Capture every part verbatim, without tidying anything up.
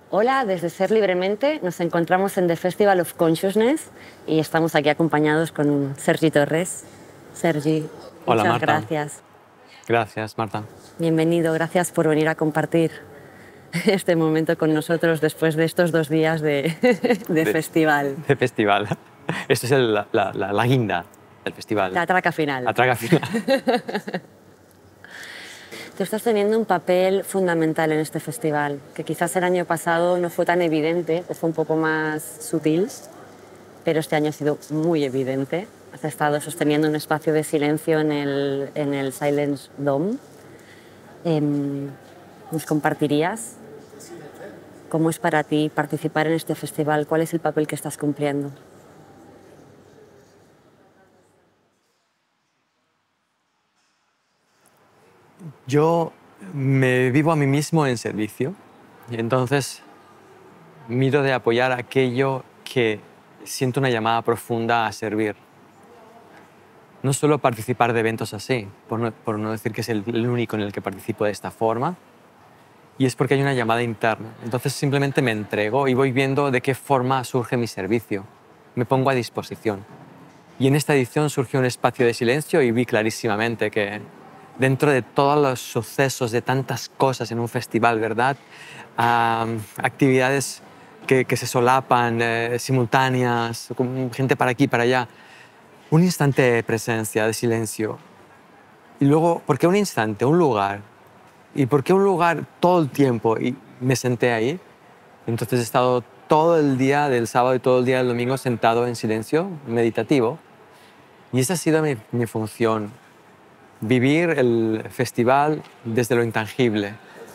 Hola, desde Ser Libremente nos encontramos en The Festival of Consciousness y estamos aquí acompañados con Sergi Torres. Sergi, Hola muchas Marta, gracias. gracias Marta. Bienvenido, gracias por venir a compartir este momento con nosotros después de estos dos días de, de De, festival. de festival. Esto es el- la, la, la- la guinda del festival. La traca final. La traga final. Tú estás teniendo un papel fundamental en este festival, que quizás el año pasado no fue tan evidente, que fue un poco más sutil, pero este año ha sido muy evidente. Has estado sosteniendo un espacio de silencio en el, en el Silence Dome. Em, ¿Nos compartirías cómo es para ti participar en este festival? ¿Cuál es el papel que estás cumpliendo? Yo me vivo a mí mismo en servicio y entonces miro de apoyar aquello que siento una llamada profunda a servir. No solo participar de eventos así, por no, por no decir que es el, el único en el que participo de esta forma, y es porque hay una llamada interna. Entonces simplemente me entrego y voy viendo de qué forma surge mi servicio. Me pongo a disposición. Y en esta edición surgió un espacio de silencio y vi clarísimamente que dentro de todos los sucesos, de tantas cosas en un festival, ¿verdad? Ah, actividades que, que se solapan, eh, simultáneas, con gente para aquí, para allá. Un instante de presencia, de silencio. Y luego, ¿por qué un instante, un lugar? ¿Y por qué un lugar todo el tiempo? Y me senté ahí. Entonces he estado todo el día del sábado y todo el día del domingo sentado en silencio, meditativo. Y esa ha sido mi, mi función, vivir el festival desde lo intangible.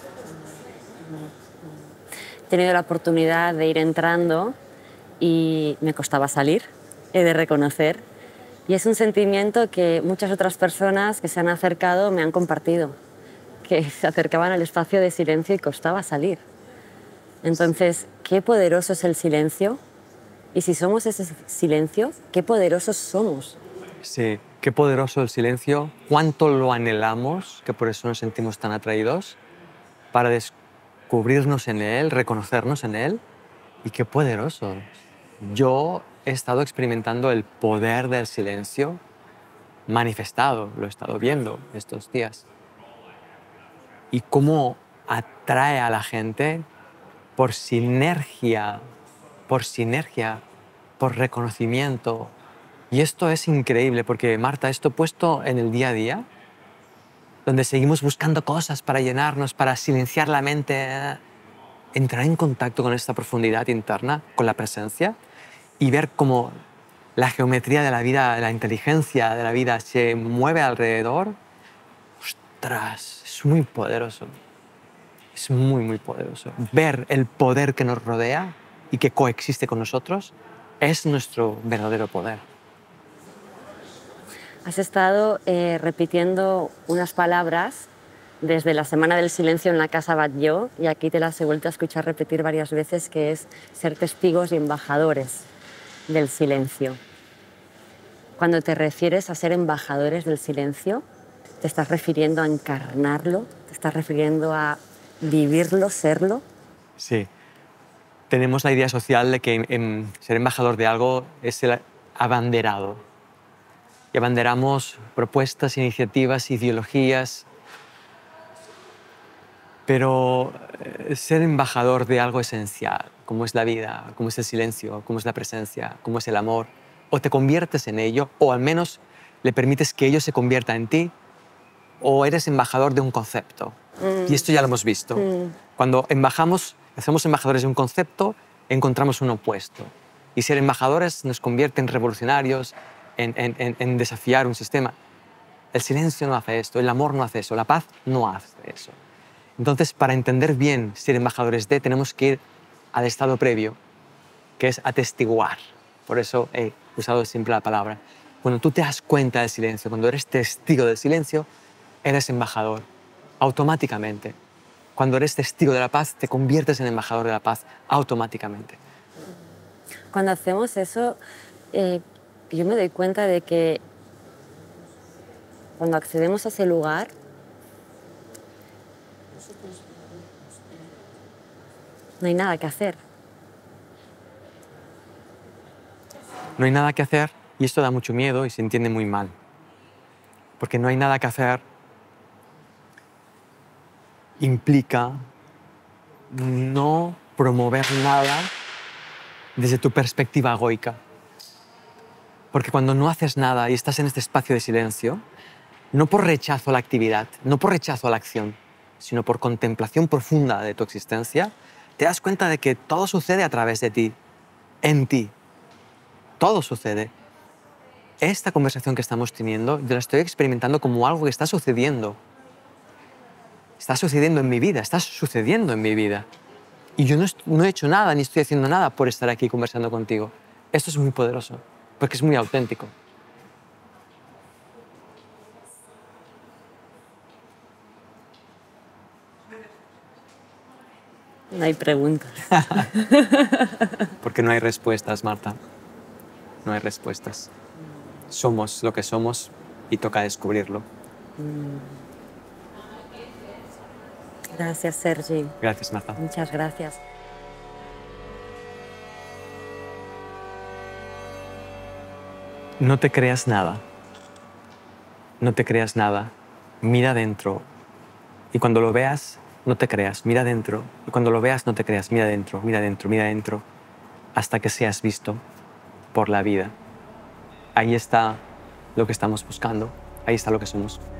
He tenido la oportunidad de ir entrando y me costaba salir, he de reconocer. Y es un sentimiento que muchas otras personas que se han acercado me han compartido, que se acercaban al espacio de silencio y costaba salir. Entonces, qué poderoso es el silencio. Y si somos ese silencio, qué poderosos somos. Sí, qué poderoso el silencio, cuánto lo anhelamos, que por eso nos sentimos tan atraídos, para descubrirnos en él, reconocernos en él, y qué poderoso. Yo he estado experimentando el poder del silencio manifestado, lo he estado viendo estos días. Y cómo atrae a la gente por sinergia, por sinergia, por reconocimiento. Y esto es increíble porque, Marta, esto puesto en el día a día, donde seguimos buscando cosas para llenarnos, para silenciar la mente, eh, entrar en contacto con esta profundidad interna, con la presencia, y ver cómo la geometría de la vida, la inteligencia de la vida se mueve alrededor, ostras, es muy poderoso. Es muy, muy poderoso. Ver el poder que nos rodea y que coexiste con nosotros es nuestro verdadero poder. Has estado eh, repitiendo unas palabras desde la Semana del Silencio en la Casa Batlló y aquí te las he vuelto a escuchar repetir varias veces, que es ser testigos y embajadores del silencio. Cuando te refieres a ser embajadores del silencio, ¿te estás refiriendo a encarnarlo? ¿Te estás refiriendo a vivirlo, serlo? Sí. Tenemos la idea social de que en ser embajador de algo es el abanderado. Y abanderamos propuestas, iniciativas, ideologías. Pero eh, ser embajador de algo esencial, como es la vida, como es el silencio, como es la presencia, como es el amor, o te conviertes en ello, o al menos le permites que ello se convierta en ti, o eres embajador de un concepto. Mm. Y esto ya lo hemos visto. Mm. Cuando embajamos, hacemos embajadores de un concepto, encontramos un opuesto. Y ser embajadores nos convierte en revolucionarios, en, en, en, en desafiar un sistema. El silencio no hace esto, el amor no hace eso, la paz no hace eso. Entonces, para entender bien ser embajadores de, tenemos que ir al estado previo, que es atestiguar. Por eso he usado siempre la palabra. Cuando tú te das cuenta del silencio, cuando eres testigo del silencio, eres embajador, automáticamente. Cuando eres testigo de la paz, te conviertes en embajador de la paz, automáticamente. Cuando hacemos eso, eh, yo me doy cuenta de que cuando accedemos a ese lugar, No hay nada que hacer. No hay nada que hacer y esto da mucho miedo y se entiende muy mal. Porque no hay nada que hacer implica no promover nada desde tu perspectiva egoica. Porque cuando no haces nada y estás en este espacio de silencio, no por rechazo a la actividad, no por rechazo a la acción, sino por contemplación profunda de tu existencia, te das cuenta de que todo sucede a través de ti, en ti. Todo sucede. Esta conversación que estamos teniendo, yo la estoy experimentando como algo que está sucediendo. Está sucediendo en mi vida, está sucediendo en mi vida. Y yo no, no he hecho nada, ni estoy haciendo nada por estar aquí conversando contigo. Esto es muy poderoso, porque es muy auténtico. No hay preguntas. Porque no hay respuestas, Marta. No hay respuestas. Somos lo que somos y toca descubrirlo. Gracias, Sergi. Gracias, Marta. Muchas gracias. No te creas nada. No te creas nada. Mira adentro. Y cuando lo veas, no te creas. Mira adentro. Y cuando lo veas, no te creas. Mira adentro, mira adentro, mira adentro. Hasta que seas visto por la vida. Ahí está lo que estamos buscando. Ahí está lo que somos.